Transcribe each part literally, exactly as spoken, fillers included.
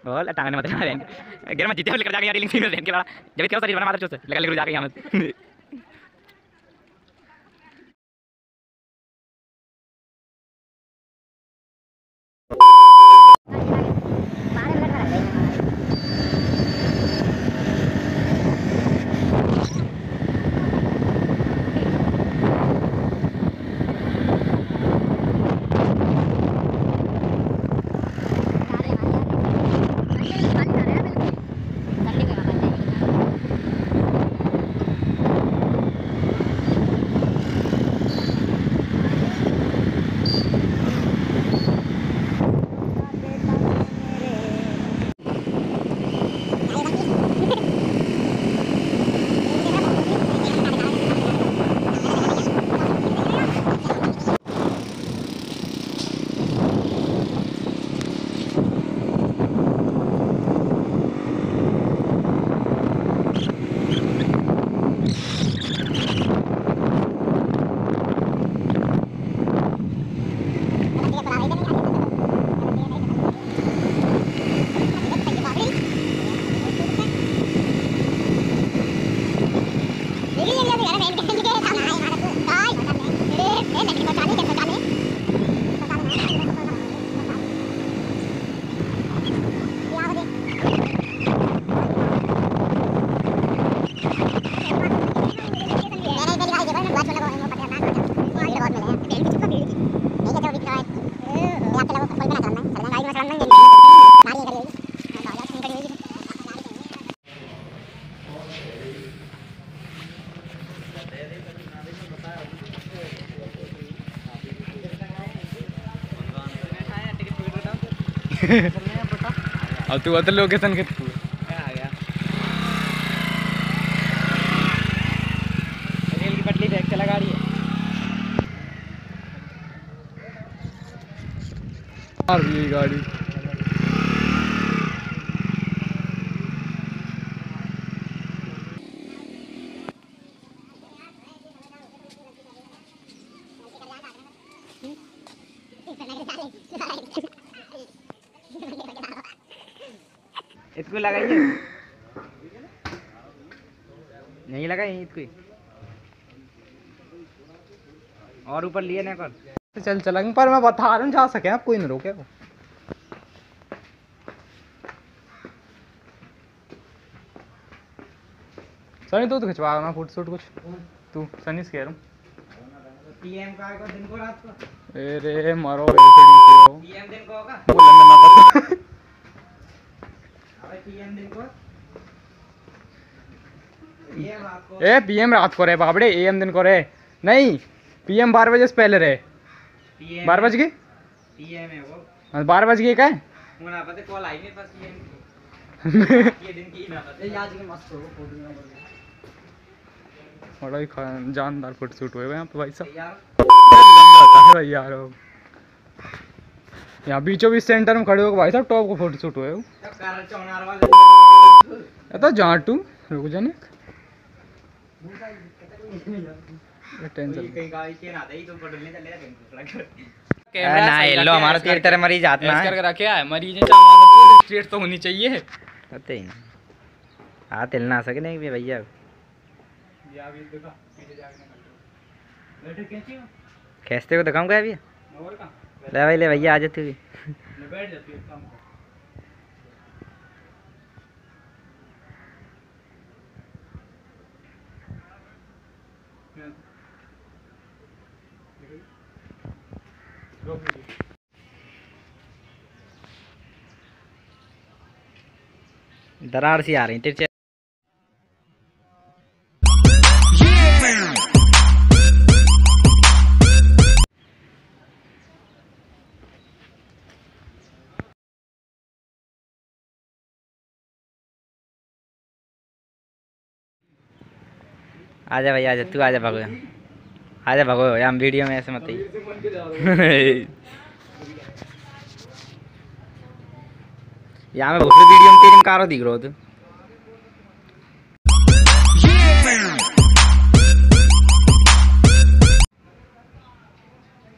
बोल टांगने मत रहे गिर मत जीते लेकर जाके यार रीलिंग फीमेल देन के बड़ा जब इतना शरीर बना मादर चोसे लगा लेकर जाके यहां मत अब तू बता लोकेशन के आ गया रेल की पटरी देख चला गाड़ी है और ये गाड़ी इसको लगाइए नहीं लगाई इसको और ऊपर लिए ना कर चल चलेंगे पर मैं बता रहा हूँ जा सके आप कोई नहीं रोके वो सनी तू तो खिंचवा ना फोटो शूट कुछ तू सनी से कह रहा हूँ पीएम का आएगा दिन को रात को अरे मारो पीएम दिन को होगा बोलने ना पता पीएम दिन को पीएम रात को ए पीएम रात को रे बाबड़े एएम दिन को रे नहीं पीएम बारह बजे से पहले रे बारह बज गए पीएम है वो बारह बज गए क्या मुझे पता कॉल आई मेरे पास पीएम ये दिन की ना पता आज के मस्त हो फोटो बड़ा ही जानदार फोटो शूट हुए यहाँ पे भाई साहब यार यहाँ बीचों बीच सेंटर में खड़े हो भाई साहब टॉप को फोटो शूट हुए तो जाटू रुक जाने लो हमारा तेरे तरह मरीज आत्मा है करके रखे है मरीज स्ट्रेट तो होनी चाहिए पता ही नहीं हाँ तिल ना सके नहीं भैया खींचते को दिखाऊंगा अभी ले भाई ले भैया आ जाती हुई दरार सी आ रही तेरे आजा भाई आजा तू आजा भागो आजा भागो हम वीडियो में ऐसे मत यहाँ में भोसड़ी वीडियो में तेरी कारो दिख रहा हो तू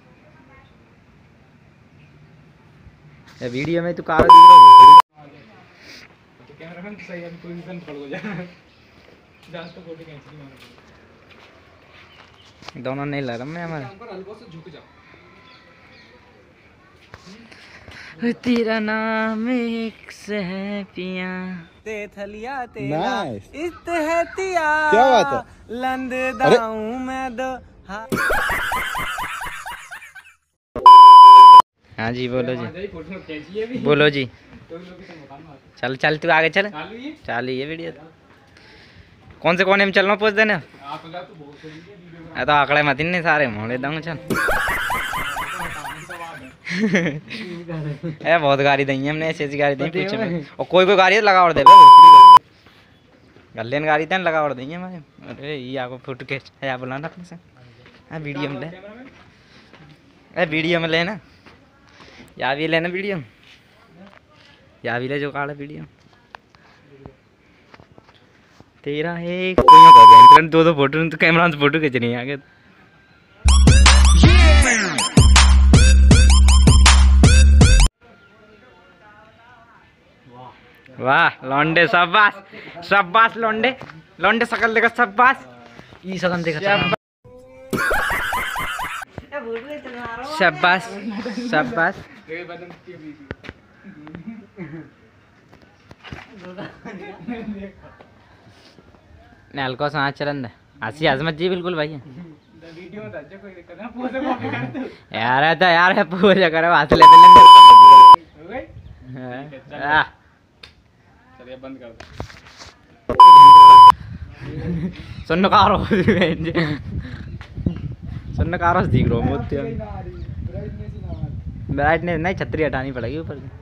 वीडियो में तू कारो दिख रहा हो मोमेंट सही है, पोजीशन पकड़ हो जाए जास्त फोटो खींचनी मारो। दोनों नहीं लग रहा मैं हमारा ऊपर हल्का से झुक जाओ। तेरा नाम एक से है पिया ते थलिया तेरा इत्तेहतिया क्या बात है लंद दाऊं मैं दो। हाँ जी बोलो जी, बोलो जी। चल चल तू आगे चल, चालू ये वीडियो। कौन से कोने में चलना पूछ देना तो आंकड़े मत नहीं सारे मोड़े दूंगा। चल ए बहुत गाड़ी दी हमने, ऐसी ऐसी गाड़ी दी पीछे में और कोई कोई गाड़ी लगा और दे गलेन गाड़ी तन लगा और दी हमारे। अरे ये आपको फोटो खींच या बुलाना अपने से। हाँ वीडियो में ले, ए वीडियो में लेना या भी लेना वीडियो या भी ले जो काला वीडियो तेरा है। कोई दो दो फोटो तो कैमरा से फोटो खींच नहीं आगे। वाह लौंडे शाबाश शाबाश लौंडे लौंडे सकल देखा शाबाश ई सकल देखा शाबाश शाबाश। हल्का सा हाथ चलन दे हंसी हजमत जी बिल्कुल भाई वीडियो में कोई दिक्कत ना पोज कॉपी कर दो यार। है तो यार है पोज करो हाथ ले ले हां चलिए बंद कर दो। सुन कारो सुन कारो दिख रहा मोती ब्राइटनेस नहीं छतरी हटानी पड़ेगी ऊपर की।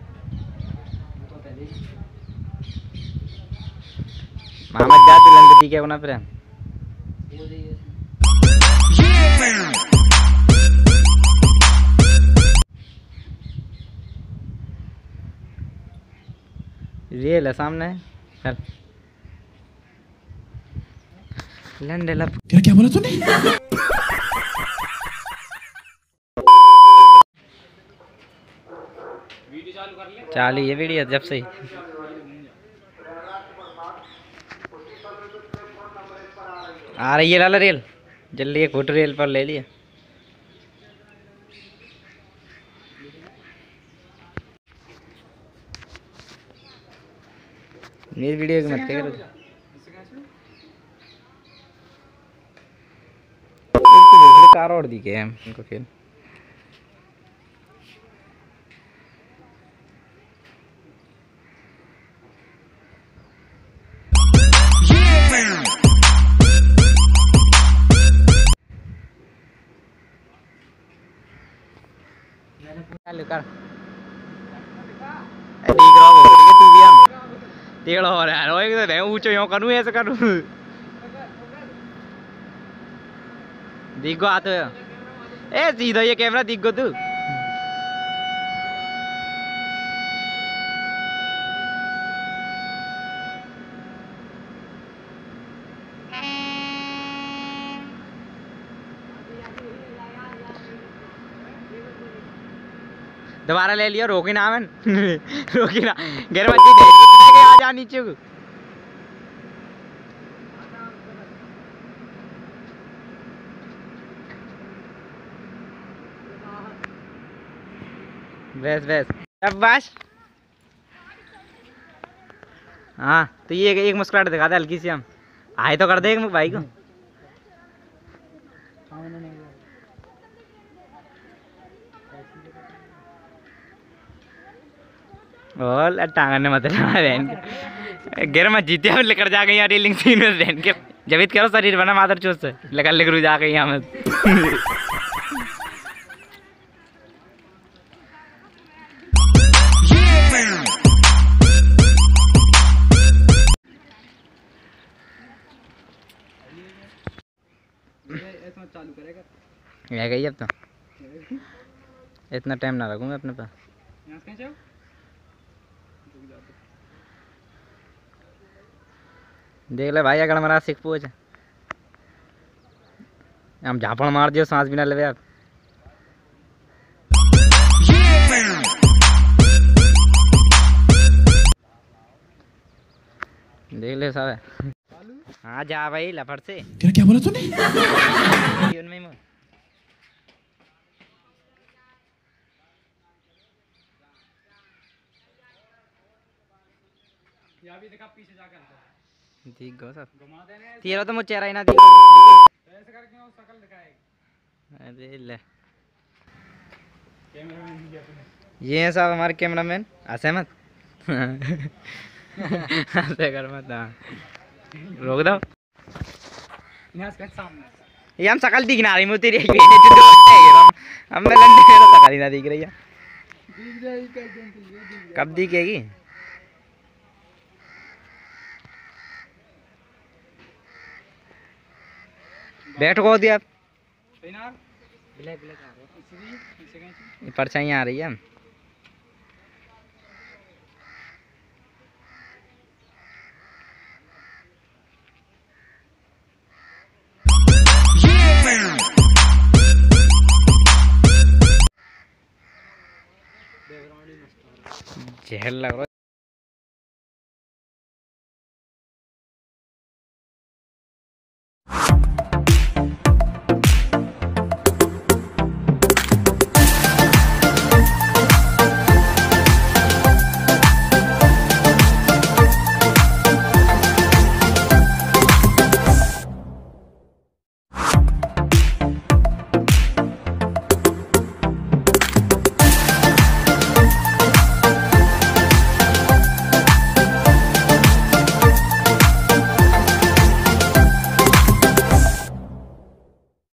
मोहम्मद जा तू लंदती क्या होना फिर रियल है सामने। चल लंडे लप क्या क्या बोला तूने। वीडियो चालू कर ले, चालू ये वीडियो जब से आ रही है लाला रेल जल्दी एक फोटो रेल पर ले लिया। मेरी वीडियो की मत करो कार और दी के हम उनको फिर चालू कर देख रहा हो तू भी हम देख लो हो रहा है रोए तो नहीं ऊंचो यूं करूं ऐसे करूं दिखो आते हो ए सीधा ये कैमरा दिखो तू दोबारा ले लिया रोकी ना मन रोकी ना घर बच्ची दे आ जा नीचे को बस बस अब बस हाँ तो ये एक मुस्कुराहट दिखा दे हल्की सी हम आए तो कर दे एक भाई को और टांगने मत बहन के गिर मत जीते हम लेकर जा गई रेलिंग सीन में बहन के जब करो शरीर बना मादर चोट से लेकर लेकर जा गई यहाँ चालू करेगा है गई अब तो इतना टाइम ना लगूंगा अपने पास देख ले भाई अगर हमारा सीख पूछ हम झापड़ मार दियो सांस भी ना ले आप देख ले साहब। हाँ जा भाई लफड़ से। क्या क्या बोला तूने? उनमें भी देखा पीछे जाकर ठीक गो सब तेरा तो मुझे चेहरा ही ना दिख ऐसे करके वो शकल दिखाएगा। अरे ले कैमरामैन ये है साहब हमारे कैमरामैन असहमत ऐसे कर मत रोक दो ये हम शकल दिख ना रही मुझे तेरी हम हमने लंडे में शकल ही ना दिख रही है कब दिखेगी बैठ को दिया परछाई आ रही है जहर लग रहा